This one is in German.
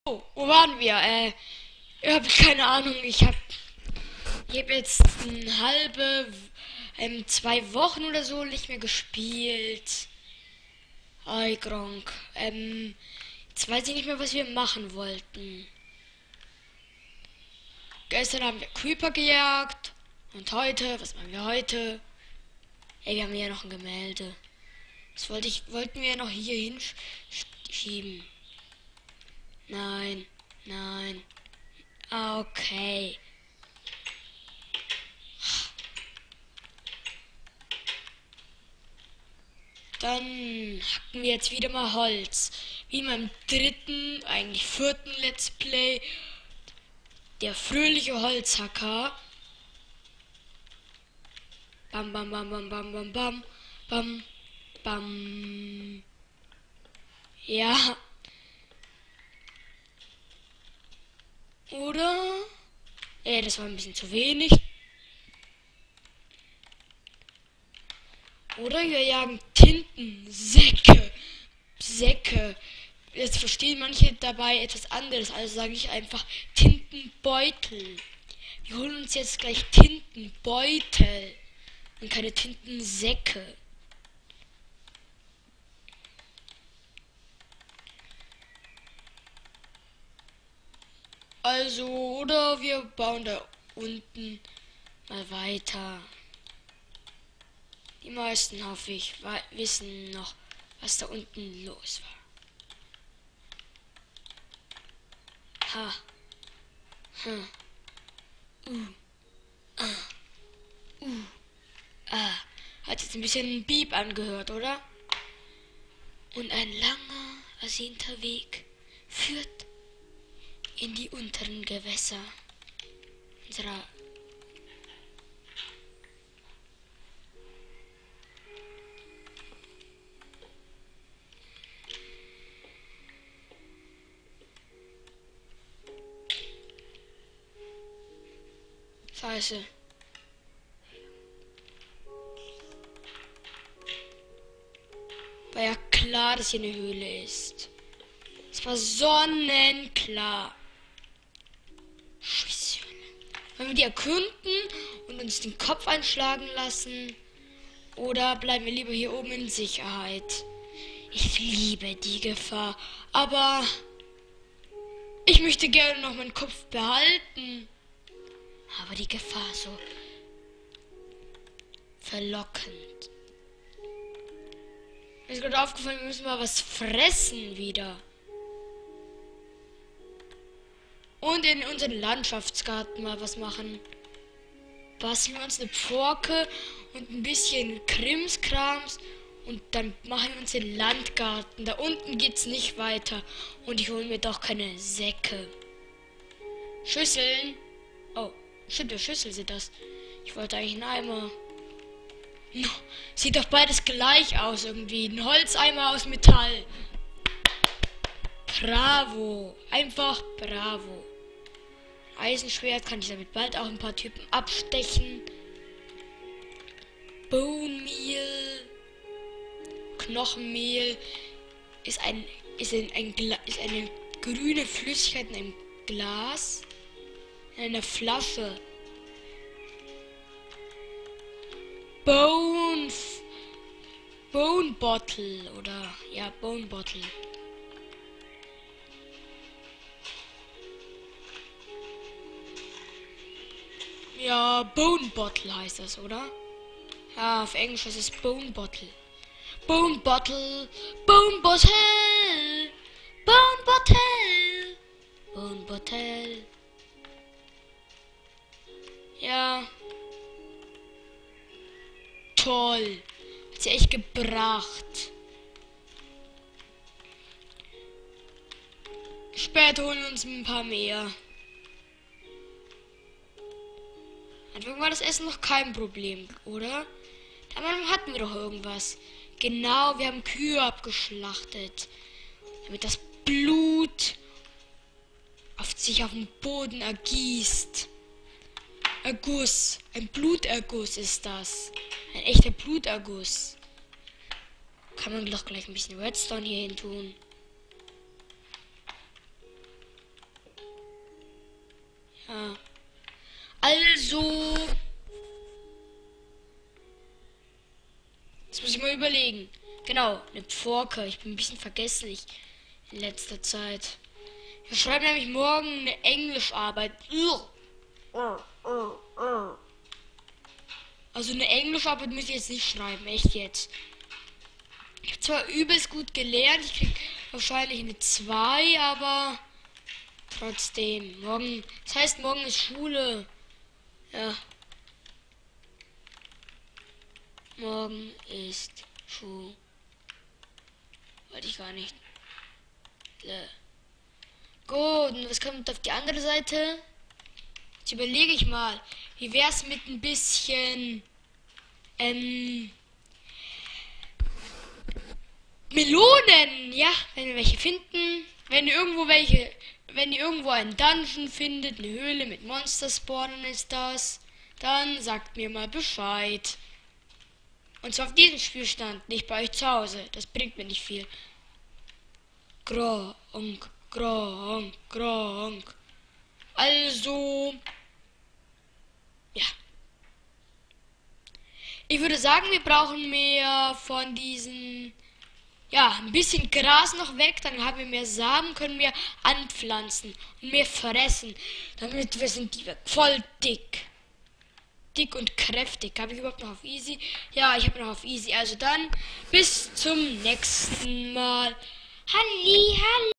Oh, wo waren wir? Ich habe keine Ahnung. Ich hab jetzt eine halbe, 2 Wochen oder so nicht mehr gespielt. Hi, Gronk. Jetzt weiß ich nicht mehr, was wir machen wollten. Gestern haben wir Creeper gejagt. Und heute, was machen wir heute? Ey, wir haben ja noch ein Gemälde. Das wollten wir ja noch hier hinschieben. Nein, nein. Ah, okay. Dann hacken wir jetzt wieder mal Holz. Wie in meinem dritten, eigentlich vierten Let's Play. Der fröhliche Holzhacker. Bam, bam, bam, bam, bam, bam, bam, bam, bam. Ja. Oder? Das war ein bisschen zu wenig. Oder wir jagen Tintensäcke. Säcke. Jetzt verstehen manche dabei etwas anderes, also sage ich einfach Tintenbeutel. Wir holen uns jetzt gleich Tintenbeutel und keine Tintensäcke. Also, oder wir bauen da unten mal weiter. Die meisten, hoffe ich, wissen noch, was da unten los war. Ha. Hm. Hat jetzt ein bisschen Beep angehört, oder? Und ein langer, ersehnter Weg führt in die unteren Gewässer unserer Scheiße. War ja klar, dass hier eine Höhle ist. Es war sonnenklar. Scheiße. Wollen wir die erkunden und uns den Kopf einschlagen lassen? Oder bleiben wir lieber hier oben in Sicherheit? Ich liebe die Gefahr, aber ich möchte gerne noch meinen Kopf behalten. Aber die Gefahr so verlockend. Mir ist gerade aufgefallen, wir müssen mal was fressen wieder. Und in unseren Landschaftsgarten mal was machen. Basteln wir uns eine Pforke und ein bisschen Krimskrams. Und dann machen wir uns den Landgarten. Da unten geht's nicht weiter. Und ich hole mir doch keine Säcke. Schüsseln. Oh, stimmt, der Schüssel sind das. Ich wollte eigentlich einen Eimer. No, sieht doch beides gleich aus irgendwie. Ein Holzeimer aus Metall. Bravo. Einfach bravo. Eisenschwert kann ich damit bald auch ein paar Typen abstechen. Bone Meal. Knochenmehl ist eine grüne Flüssigkeit in einem Glas. In einer Flasche. Bone Bottle oder ja, Bone Bottle. Ja, Bone Bottle heißt das, oder? Ja, auf Englisch ist es Bone Bottle. Bone Bottle, Bone Bottle, Bone Bottle, Bone Bottle. Ja. Toll. Hat sie echt gebracht. Später holen wir uns ein paar mehr. Anfang war das Essen noch kein Problem, oder? Am Anfang hatten wir doch irgendwas. Genau, wir haben Kühe abgeschlachtet. Damit das Blut sich auf dem Boden ergießt. Erguss. Ein Bluterguss ist das. Ein echter Bluterguss. Kann man doch gleich ein bisschen Redstone hier hin tun. Ja. Also, jetzt muss ich mal überlegen. Genau, eine Pforke. Ich bin ein bisschen vergesslich in letzter Zeit. Wir schreiben nämlich morgen eine Englischarbeit. Also eine Englischarbeit muss ich jetzt nicht schreiben, echt jetzt. Ich habe zwar übelst gut gelernt, ich krieg wahrscheinlich eine 2, aber trotzdem. Morgen, das heißt, morgen ist Schule. Ja. Morgen ist Schule. Wollte ich gar nicht. Gut, und was kommt auf die andere Seite? Jetzt überlege ich mal, wie wär's mit ein bisschen Melonen, ja, wenn wir welche finden. Wenn ihr irgendwo einen Dungeon findet, eine Höhle mit Monster-Spawnen ist das, dann sagt mir mal Bescheid. Und zwar auf diesem Spielstand, nicht bei euch zu Hause. Das bringt mir nicht viel. Gronk, gronk, gronk. Also, ja. Ich würde sagen, wir brauchen mehr von diesen, ja, ein bisschen Gras noch weg, dann haben wir mehr Samen, können wir anpflanzen und mehr fressen, damit wir sind die voll dick. Dick und kräftig. Habe ich überhaupt noch auf Easy? Ja, ich habe noch auf Easy. Also dann, bis zum nächsten Mal. Halli, halli.